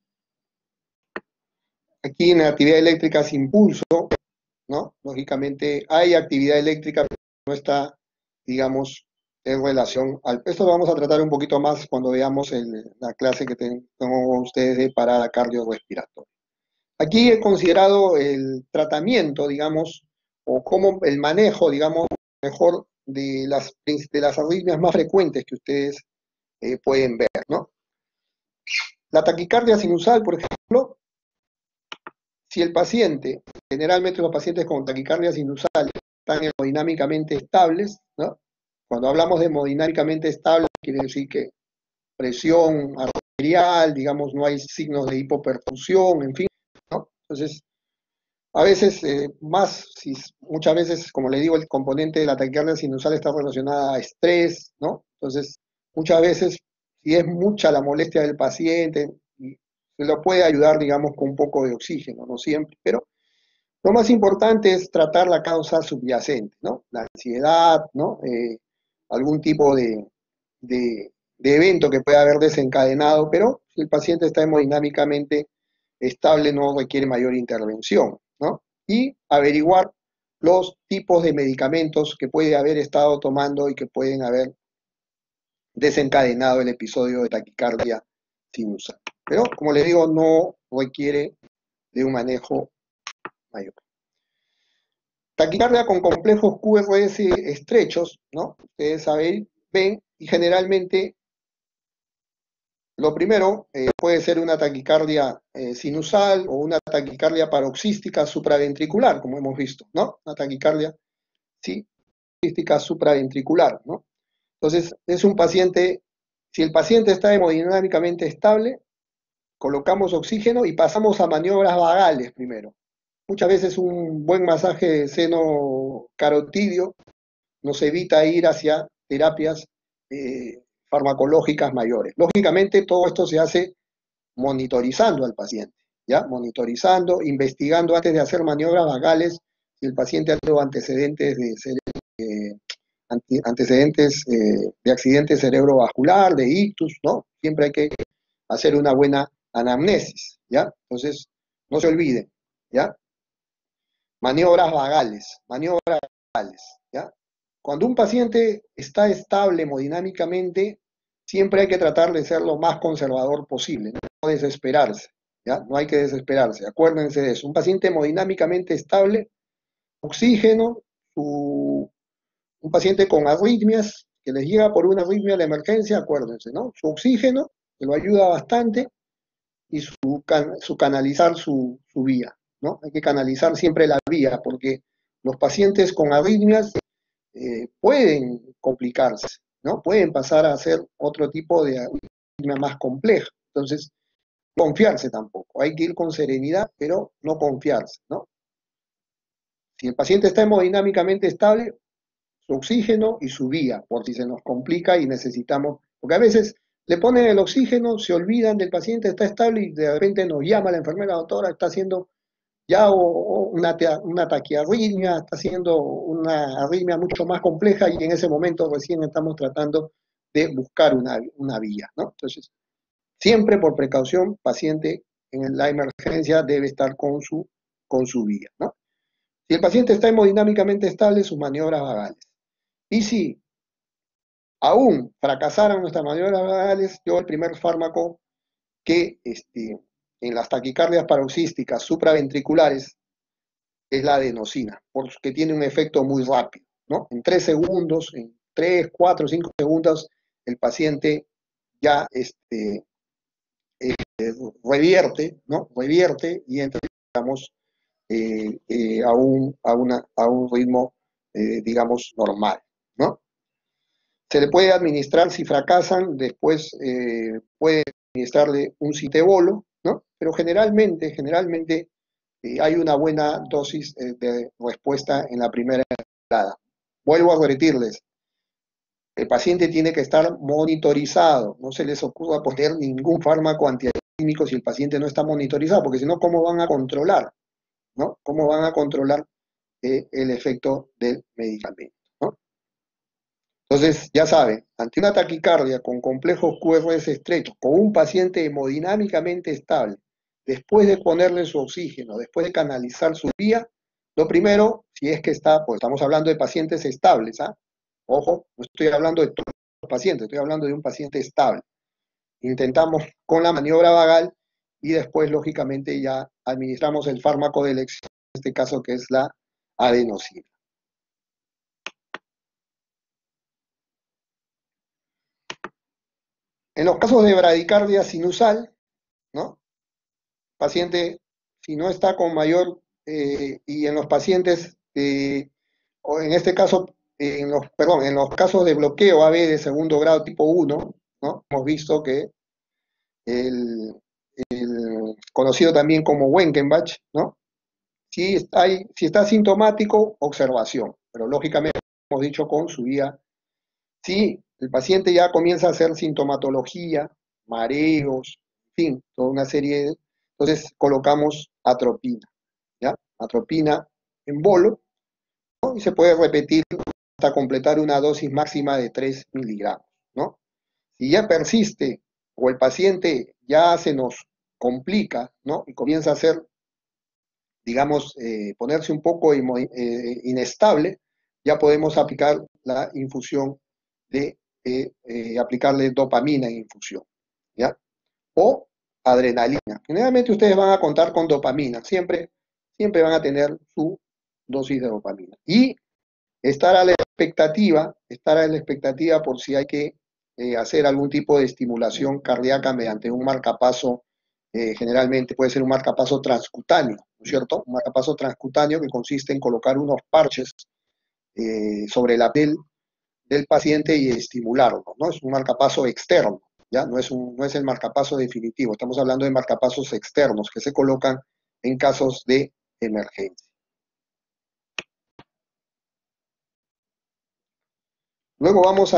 Aquí en la actividad eléctrica sin pulso, ¿no? Lógicamente hay actividad eléctrica, pero no está, digamos, en relación al... Esto lo vamos a tratar un poquito más cuando veamos la clase que tengo con ustedes de parada cardiorrespiratoria. Aquí he considerado el tratamiento, digamos, o cómo el manejo, digamos, mejor de las arritmias más frecuentes que ustedes pueden ver, ¿no? La taquicardia sinusal, por ejemplo, si el paciente, generalmente los pacientes con taquicardia sinusal están hemodinámicamente estables, ¿no? Cuando hablamos de hemodinámicamente estable, quiere decir que presión arterial, digamos, no hay signos de hipoperfusión, en fin, ¿no? Entonces, a veces, muchas veces, como le digo, el componente de la taquicardia sinusal está relacionada a estrés, ¿no? Entonces, muchas veces, si es mucha la molestia del paciente, se lo puede ayudar, digamos, con un poco de oxígeno, no siempre, pero lo más importante es tratar la causa subyacente, ¿no? La ansiedad, ¿no? Algún tipo de evento que pueda haber desencadenado, pero si el paciente está hemodinámicamente estable no requiere mayor intervención, ¿no? Y averiguar los tipos de medicamentos que puede haber estado tomando y que pueden haber desencadenado el episodio de taquicardia sinusal. Pero, como les digo, no requiere de un manejo mayor. Taquicardia con complejos QRS estrechos, ¿no? Ustedes saben, ven, y generalmente lo primero puede ser una taquicardia sinusal o una taquicardia paroxística supraventricular, como hemos visto, ¿no? Una taquicardia paroxística supraventricular, ¿no? Entonces, es un paciente, si el paciente está hemodinámicamente estable, colocamos oxígeno y pasamos a maniobras vagales primero. Muchas veces un buen masaje de seno carotidio nos evita ir hacia terapias farmacológicas mayores. Lógicamente, todo esto se hace monitorizando al paciente, ¿ya? Monitorizando, investigando antes de hacer maniobras vagales si el paciente ha tenido antecedentes de accidente cerebrovascular, de ictus, ¿no? Siempre hay que hacer una buena anamnesis, ¿ya? Entonces, no se olviden, ¿ya? Maniobras vagales, ¿ya? Cuando un paciente está estable hemodinámicamente, siempre hay que tratar de ser lo más conservador posible, no desesperarse, ¿ya? No hay que desesperarse, acuérdense de eso. Un paciente hemodinámicamente estable, oxígeno, un paciente con arritmias, que les llega por una arritmia de emergencia, acuérdense, ¿no? Su oxígeno, que lo ayuda bastante, y su canalizar su vía, ¿no? Hay que canalizar siempre la vía, porque los pacientes con arritmias pueden complicarse, ¿no? Pueden pasar a ser otro tipo de arritmia más compleja. Entonces, no confiarse tampoco. Hay que ir con serenidad, pero no confiarse, ¿no? Si el paciente está hemodinámicamente estable, su oxígeno y su vía, por si se nos complica y necesitamos, porque a veces le ponen el oxígeno, se olvidan del paciente, está estable y de repente nos llama la enfermera, doctora, está haciendo ya una taquiarritmia, está haciendo una arritmia mucho más compleja y en ese momento recién estamos tratando de buscar una vía, ¿no? Entonces, siempre por precaución, paciente en la emergencia debe estar con su vía, ¿no? Si el paciente está hemodinámicamente estable, sus maniobras vagales. Y si aún fracasaran nuestras maniobras vagales, yo el primer fármaco que en las taquicardias paroxísticas supraventriculares es la adenosina, porque tiene un efecto muy rápido, ¿no? En 3 segundos, en 3, 4, 5 segundos, el paciente ya revierte, ¿no? Revierte y entra, digamos, a un ritmo, digamos, normal, ¿no? Se le puede administrar, si fracasan, después puede administrarle un citebolo, ¿no? Pero generalmente hay una buena dosis de respuesta en la primera entrada. Vuelvo a advertirles, el paciente tiene que estar monitorizado, no se les ocurra poner ningún fármaco antiarrítmico si el paciente no está monitorizado, porque si no, ¿cómo van a controlar? ¿No? ¿Cómo van a controlar el efecto del medicamento? ¿No? Entonces, ya saben, ante una taquicardia con complejos QRS estrechos, con un paciente hemodinámicamente estable, después de ponerle su oxígeno, después de canalizar su vía, lo primero, si es que está, pues estamos hablando de pacientes estables, ¿ah? Ojo, no estoy hablando de todos los pacientes, estoy hablando de un paciente estable. Intentamos con la maniobra vagal y después, lógicamente, ya administramos el fármaco de elección, en este caso que es la adenosina. En los casos de bradicardia sinusal, ¿no? Paciente, si no está con mayor, y en los pacientes, o en este caso, en los casos de bloqueo AB de segundo grado tipo 1, ¿no? Hemos visto que el, conocido también como Wengenbach, ¿no? Si está sintomático, observación, pero lógicamente hemos dicho con su guía. Si el paciente ya comienza a hacer sintomatología, mareos, en fin, toda una serie de... Entonces colocamos atropina, ¿ya? Atropina en bolo, ¿no? Y se puede repetir hasta completar una dosis máxima de 3 miligramos, ¿no? Si ya persiste o el paciente ya se nos complica, ¿no? Y comienza a hacer, digamos, ponerse un poco inestable, ya podemos aplicar la infusión de aplicarle dopamina en infusión, ¿ya? O adrenalina. Generalmente ustedes van a contar con dopamina, siempre van a tener su dosis de dopamina. Y estar a la expectativa por si hay que hacer algún tipo de estimulación cardíaca mediante un marcapaso, generalmente puede ser un marcapaso transcutáneo, ¿no es cierto? Un marcapaso transcutáneo que consiste en colocar unos parches sobre la piel del paciente y estimularlo, ¿no? Es un marcapaso externo, ¿ya? No es el marcapaso definitivo, estamos hablando de marcapasos externos que se colocan en casos de emergencia. Luego vamos a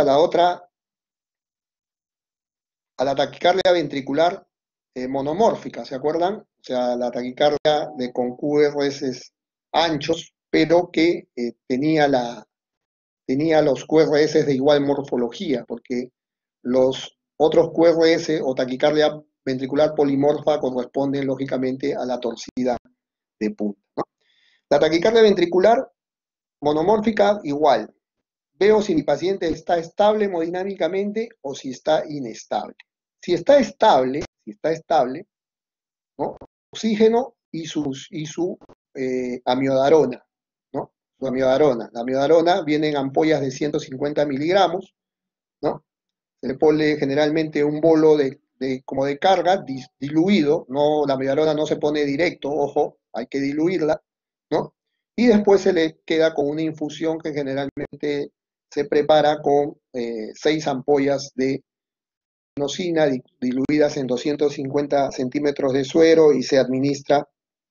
la taquicardia ventricular monomórfica, ¿se acuerdan? O sea, la taquicardia con QRS anchos, pero que tenía los QRS de igual morfología, porque los otros QRS o taquicardia ventricular polimorfa corresponden lógicamente a la torcida de punta, ¿no? La taquicardia ventricular monomórfica igual. Veo si mi paciente está estable hemodinámicamente o si está inestable. Si está estable, ¿no? Oxígeno y su amiodarona, ¿no? Su amiodarona. La amiodarona viene en ampollas de 150 miligramos, ¿no? Se le pone generalmente un bolo como de carga diluido, no, la amiodarona no se pone directo, ojo, hay que diluirla, ¿no? Y después se le queda con una infusión que generalmente se prepara con 6 ampollas de adenosina diluidas en 250 centímetros de suero y se administra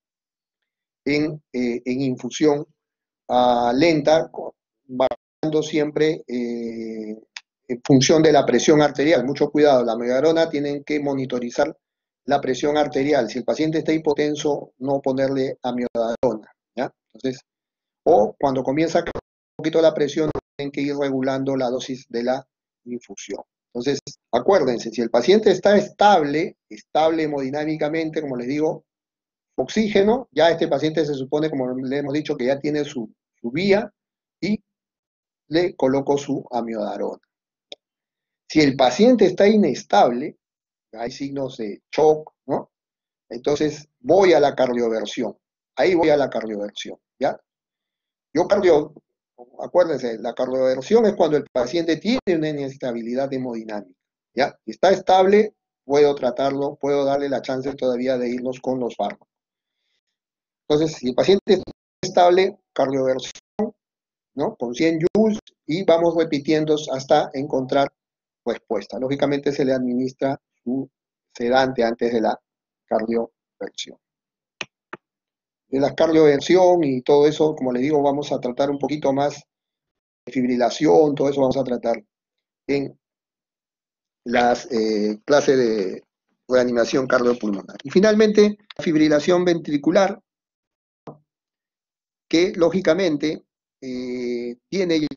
en infusión lenta, bajando siempre en función de la presión arterial. Mucho cuidado, la amiodarona tienen que monitorizar la presión arterial. Si el paciente está hipotenso, no ponerle amiodarona, ¿ya? Entonces, o cuando comienza a caer un poquito la presión, tienen que ir regulando la dosis de la infusión. Entonces, acuérdense, si el paciente está estable hemodinámicamente, como les digo, oxígeno, ya este paciente se supone, como le hemos dicho, que ya tiene su vía y le coloco su amiodarona. Si el paciente está inestable, hay signos de shock, ¿no? Entonces voy a la cardioversión. Ahí voy a la cardioversión, ¿ya? Acuérdense, la cardioversión es cuando el paciente tiene una inestabilidad hemodinámica, ¿ya? Si está estable, puedo tratarlo, puedo darle la chance todavía de irnos con los fármacos. Entonces, si el paciente está estable, cardioversión, ¿no? Con 100 joules y vamos repitiendo hasta encontrar respuesta. Lógicamente se le administra su sedante antes de la cardioversión. De la cardioversión y todo eso, como les digo, vamos a tratar un poquito más de fibrilación, todo eso vamos a tratar en las clases de reanimación cardiopulmonar. Y finalmente, la fibrilación ventricular, que lógicamente tiene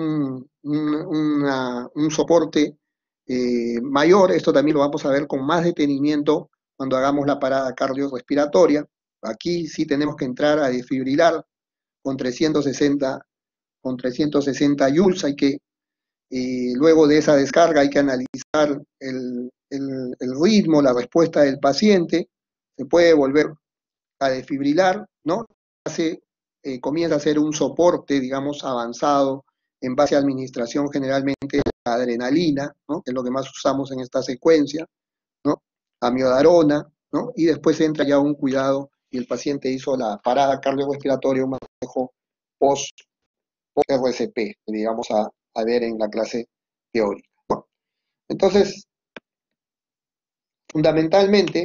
un soporte mayor. Esto también lo vamos a ver con más detenimiento cuando hagamos la parada cardiorrespiratoria. Aquí sí tenemos que entrar a desfibrilar con 360 joules. Hay que, luego de esa descarga, hay que analizar el ritmo, la respuesta del paciente. Se puede volver a desfibrilar, ¿no? Comienza a hacer un soporte, digamos, avanzado en base a administración generalmente de la adrenalina, ¿no? Que es lo que más usamos en esta secuencia, ¿no? Amiodarona, ¿no? Y después entra ya un cuidado y el paciente hizo la parada cardiorrespiratoria, un manejo post-RCP, que digamos a ver en la clase teórica. Bueno, entonces, fundamentalmente,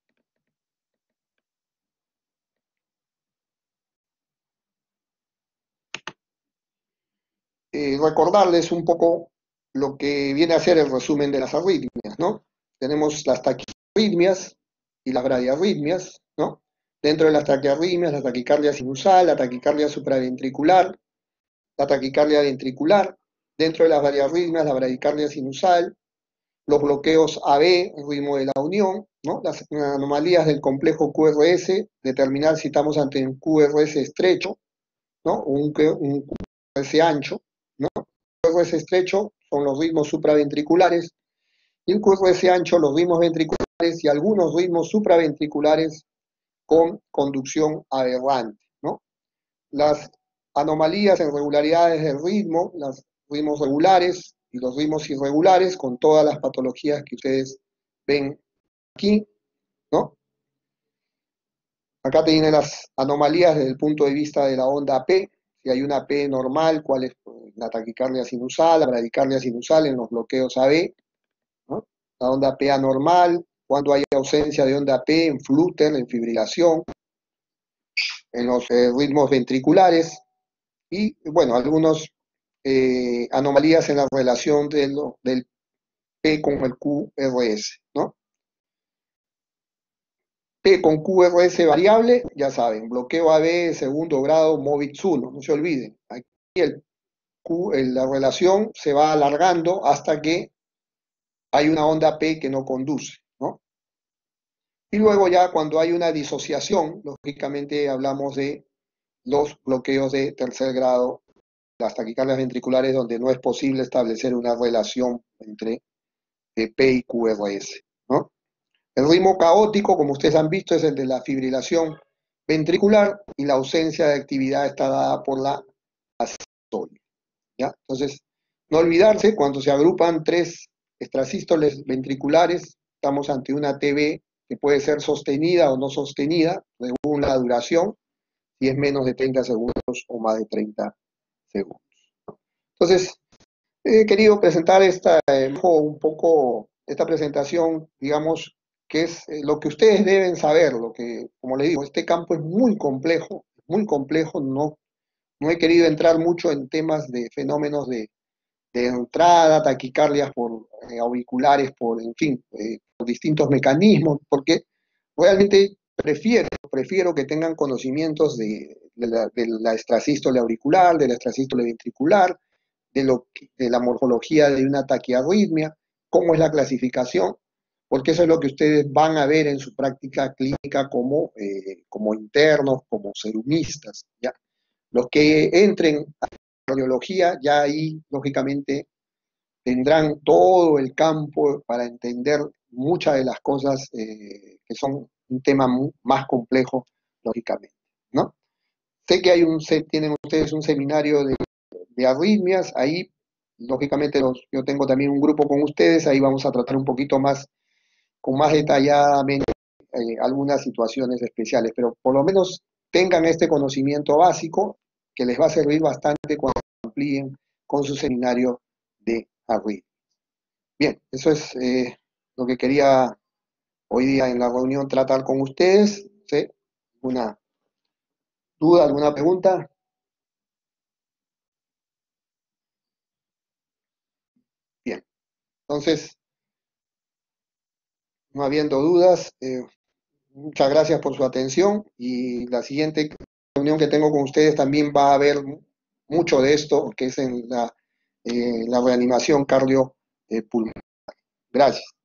recordarles un poco lo que viene a ser el resumen de las arritmias, ¿no? Tenemos las taquiarritmias y las bradiarritmias, ¿no? Dentro de las taquiarritmias, la taquicardia sinusal, la taquicardia supraventricular, la taquicardia ventricular. Dentro de las bradiarritmias, la bradicardia sinusal, los bloqueos AB, el ritmo de la unión, ¿no? Las anomalías del complejo QRS, determinar si estamos ante un QRS estrecho, ¿no? O un QRS ancho, ¿no? El QRS estrecho son los ritmos supraventriculares y el QRS ancho los ritmos ventriculares y algunos ritmos supraventriculares con conducción aberrante, ¿no? Las anomalías en regularidades del ritmo, los ritmos regulares y los ritmos irregulares con todas las patologías que ustedes ven aquí, ¿no? Acá tienen las anomalías desde el punto de vista de la onda P. Si hay una P normal, ¿cuál es la taquicardia sinusal, la bradicardia sinusal en los bloqueos AB? ¿No? La onda P anormal, cuando hay ausencia de onda P en flúter, en fibrilación, en los ritmos ventriculares y, bueno, algunas anomalías en la relación del P con el QRS, ¿no? P con QRS variable, ya saben, bloqueo AB segundo grado MOVIX 1, no se olviden. Aquí la relación se va alargando hasta que hay una onda P que no conduce, ¿no? Y luego ya cuando hay una disociación, lógicamente hablamos de los bloqueos de tercer grado, las taquicardias ventriculares donde no es posible establecer una relación entre P y QRS, ¿no? El ritmo caótico, como ustedes han visto, es el de la fibrilación ventricular y la ausencia de actividad está dada por la asistolia, ¿ya? Entonces, no olvidarse, cuando se agrupan tres extrasístoles ventriculares, estamos ante una TB que puede ser sostenida o no sostenida, según la duración, si es menos de 30 segundos o más de 30 segundos. Entonces, he querido presentar un poco esta presentación, digamos, que es lo que ustedes deben saber, lo que, como les digo, este campo es muy complejo, no he querido entrar mucho en temas de fenómenos de entrada, taquicardias por auriculares, en fin, por distintos mecanismos, porque realmente prefiero que tengan conocimientos de la extrasístole auricular, de la extrasístole ventricular, de la morfología de una taquiarritmia, cómo es la clasificación, porque eso es lo que ustedes van a ver en su práctica clínica como internos, como serumistas, ¿ya? Los que entren a la cardiología, ya ahí, lógicamente, tendrán todo el campo para entender muchas de las cosas que son un tema más complejo, lógicamente, ¿no? Sé que tienen ustedes un seminario de arritmias, ahí, lógicamente, yo tengo también un grupo con ustedes, ahí vamos a tratar un poquito más, con más detalladamente, algunas situaciones especiales, pero por lo menos tengan este conocimiento básico que les va a servir bastante cuando amplíen con su seminario de arritmia. Bien, eso es lo que quería hoy día en la reunión tratar con ustedes. ¿Sí? ¿Alguna duda, alguna pregunta? Bien, entonces, no habiendo dudas, muchas gracias por su atención y la siguiente reunión que tengo con ustedes también va a haber mucho de esto, que es en la reanimación cardiopulmonar. Gracias.